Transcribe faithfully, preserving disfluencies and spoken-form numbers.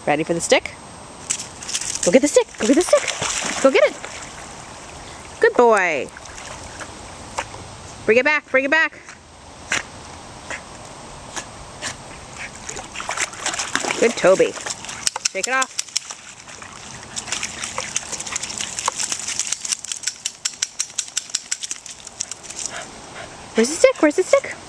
Ready for the stick? Go get the stick. Go get the stick. Go get it. Good boy. Bring it back. Bring it back. Good Toby. Shake it off. Where's the stick? Where's the stick?